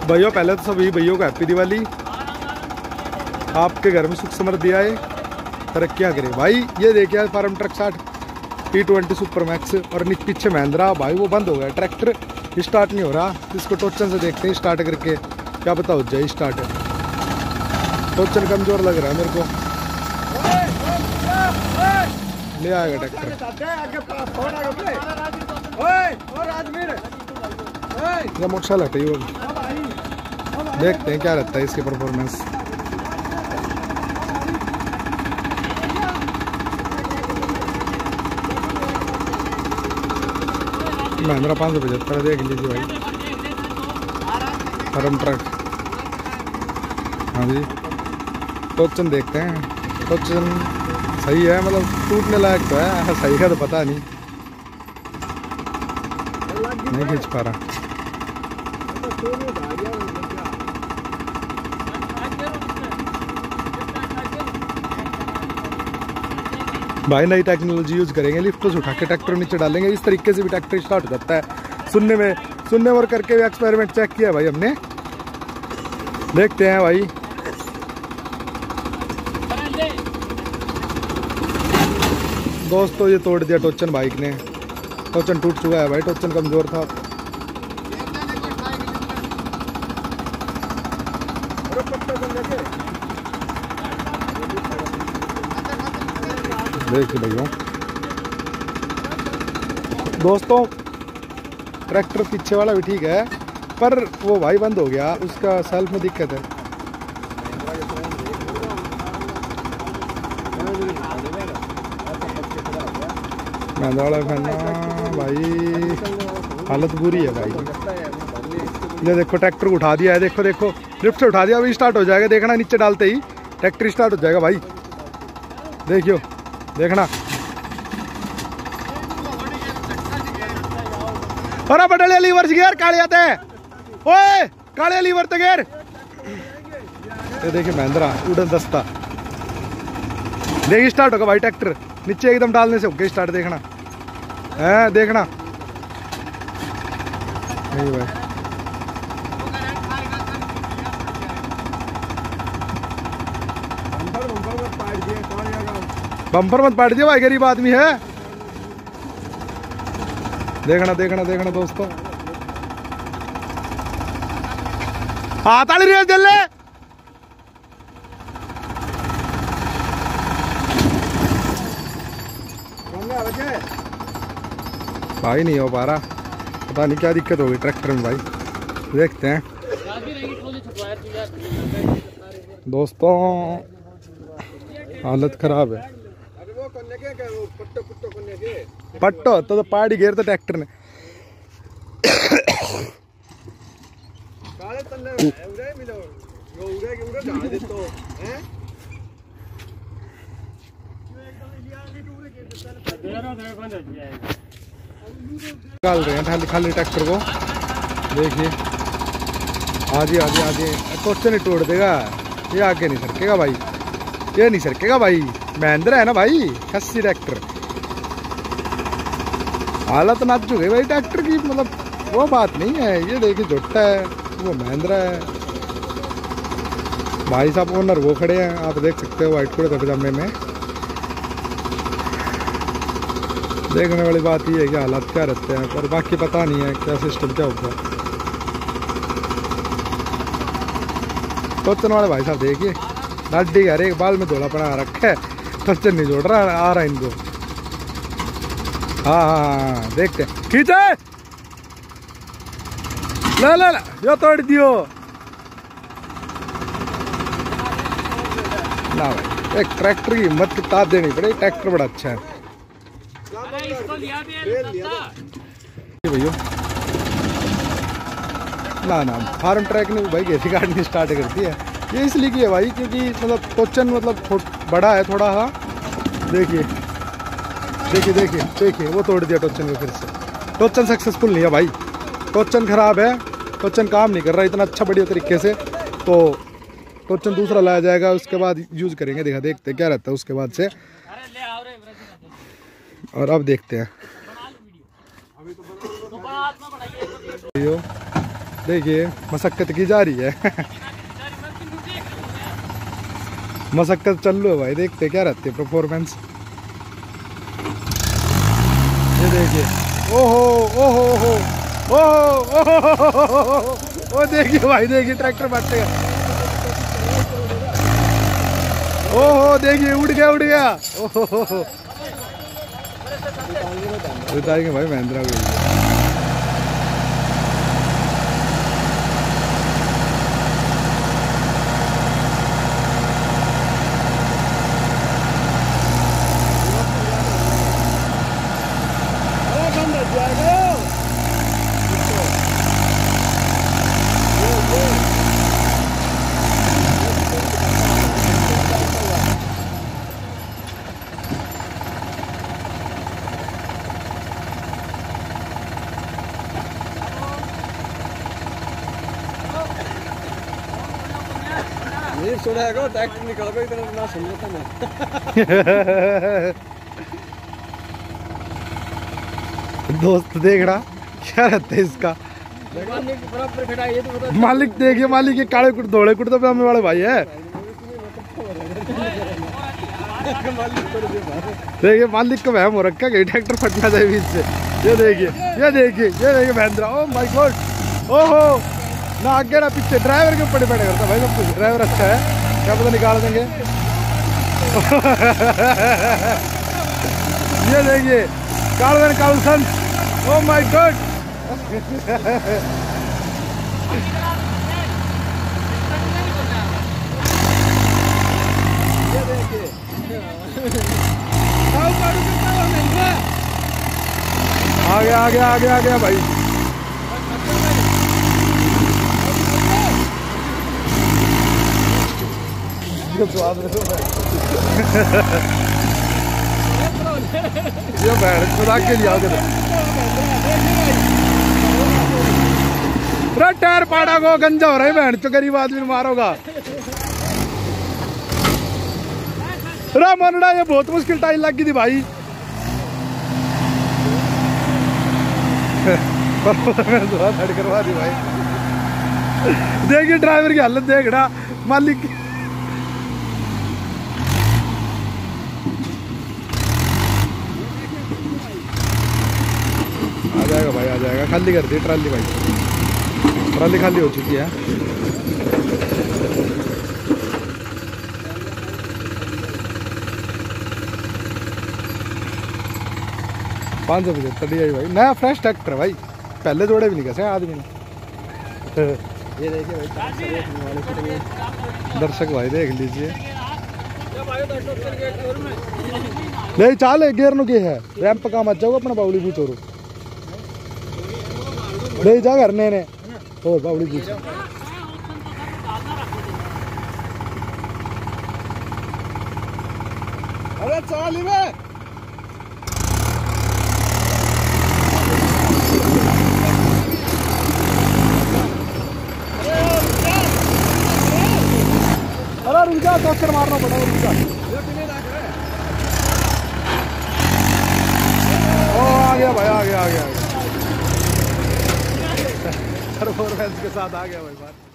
भाइयों पहले तो सभी भैयों को हैप्पी दिवाली। आपके घर में सुख समृद्धि आए, तरक्कियाँ करे भाई। ये देखिए farm truck 60 T20 super max और पीछे महिंद्रा। भाई वो बंद हो गया, ट्रैक्टर स्टार्ट नहीं हो रहा। इसको टोचन से देखते हैं स्टार्ट करके, क्या पता हो जाए स्टार्ट। टोचन कमजोर लग रहा है मेरे को। ले आएगा ट्रैक्टर। मोटरसाइकिल हटे वो, देखते हैं क्या रहता है इसकी परफॉर्मेंस। महिंद्रा 575 देख लीजिए भाई, फार्म ट्रक। हाँ जी, टोचन देखते हैं। टोचन सही है, मतलब टूटने लायक तो है, सही का तो पता नहीं खींच पा रहा। भाई नई टेक्नोलॉजी यूज करेंगे, लिफ्ट से उठा के ट्रैक्टर नीचे डालेंगे, इस तरीके से भी ट्रैक्टर स्टार्ट हो जाता है। सुनने और करके भी एक्सपेरिमेंट चेक किया भाई हमने। देखते हैं भाई। दोस्तों ये तोड़ दिया टोचन बाइक ने, टोचन टूट चुका है भाई, टोचन कमजोर था। देखिए भैया दोस्तों, ट्रैक्टर पीछे वाला भी ठीक है, पर वो भाई बंद हो गया, उसका सेल्फ में दिक्कत है। भाई हालत बुरी है भाई। ये देखो ट्रैक्टर उठा दिया है, देखो देखो लिफ्ट से उठा दिया, अभी स्टार्ट हो जाएगा, देखना नीचे डालते ही ट्रैक्टर स्टार्ट हो जाएगा भाई। देखियो देखना, अरे बड़े लीवर गियर काले आते हैं, ओए काले लीवर तो गियर। ये देखिए महिंद्रा उड़न दस्ता, देखिए स्टार्ट होगा भाई ट्रैक्टर, नीचे एकदम डालने से होगा स्टार्ट। देखना है, देखना नहीं भाई, बम्पर मत पाट दिया भाई, गरीब आदमी है। देखना देखना देखना दोस्तों, ताली रेस दे ले। भाई नहीं हो पा रहा, पता नहीं क्या दिक्कत होगी ट्रैक्टर में भाई। देखते हैं दोस्तों, हालत खराब है। पट्टो तो पाड़ी घेर तो ट्रैक्टर ने। निकाल रहे हैं खाली ट्रैक्टर को, देखिए आगे आगे आगे टोचन ही तोड़ देगा, ये आगे नहीं सरकेगा भाई, ये नहीं सरकेगा भाई। महिंद्रा है ना भाई, खस्सी ट्रैक्टर। हालत नाच चुके भाई ट्रैक्टर की, मतलब वो बात नहीं है। ये देखिए जोटा है, वो महिंद्रा है भाई साहब। ओनर वो खड़े हैं, आप देख सकते हो व्हाइट कुर्ते पजामे में। देखने वाली बात ये है कि हालात क्या रहते हैं, पर बाकी पता नहीं है क्या सिस्टम क्या होगा। टोचन वाले भाई साहब देखिए, लाडी का एक बाल में धोला पड़ा रखा है, टोचन नहीं जोड़ रहा, आ रहा इनको। हाँ देखते हैं, खींचे ला यो तोड़ दियो ना भाई। एक ट्रैक्टर की हिम्मत की ताप देनी पड़े, ट्रैक्टर बड़ा अच्छा है भैया। ना फार्म ट्रैक ने भाई कैसी गाड़ी स्टार्ट करती है, ये इसलिए की है भाई क्योंकि मतलब टोचन मतलब बड़ा है थोड़ा। हाँ देखिए देखिए देखिए देखिए, वो तोड़ दिया टोचन को फिर से। टोचन सक्सेसफुल नहीं है भाई, टोचन खराब है, टोचन काम नहीं कर रहा इतना अच्छा बढ़िया तरीके से। तो टोचन दूसरा लाया जाएगा, उसके बाद यूज करेंगे, देखते क्या रहता है उसके बाद से। और अब देखते हैं देखिए मशक्कत की जा रही है। मशक्कत चल लो भाई, देखते क्या रहते परफॉर्मेंस। ये देखिए, ओहो ओहो ओहो ओहो ओहो, ओ देखिए भाई, देखिए ट्रैक्टर बांटेगा। ओहो देखिए, उड़ गया। ओहो बताएंगे भाई महिंद्रा को। ट्रैक्टर निकल गई इतना ना सुन लेता मैं। दोस्त देख रहा क्या रहता है इसका। मालिक देखिए, मालिक ये काले कुट धोले कुर्ते पजामे वाले भाई है। देखिए मालिक को वहम हो रखा कि ट्रैक्टर फटना चाहिए बीच से। ये देखिए महिंद्रा। ओ माय गॉड, ओहो ना आगे ना पीछे, ड्राइवर के ऊपर डिपेंड करता भाई सब कुछ। ड्राइवर अच्छा है क्या पता निकाल देंगे। ये देखिए कार्लसन, ओ माय गॉड। आ गया भाई। ये बैठ खुदा के लिए आगे टायर पाड़ा को गंजा हो रहा है बहन तो गरीब आदमी मारोगा। मनड़ा ये बहुत मुश्किल टाइल लग गई थी भाई। करवा दी भाई। देखिए ड्राइवर की हालत देख रहा, मालिक आ जाएगा भाई, आ जाएगा। खाली कर दी ट्राली भाई, ट्राली खाली हो चुकी है। पाँच सौ $75 भाई, नया फ्रेश ट्रैक्टर भाई, पहले जोड़े भी नहीं कैसे आदमी ने। ये देखिए भाई, दर्शक भाई देख लीजिए। नहीं चाल गेर नु के है रैंप का मत जाओ अपना बावली पूछो ले जा करने ने और बावली पूछ। अरे चाल में रुका टक्कर मारना पड़ा रुका। ओ आ गया भाई, आ गया परफॉर्मेंस के साथ आ गया भाई बात।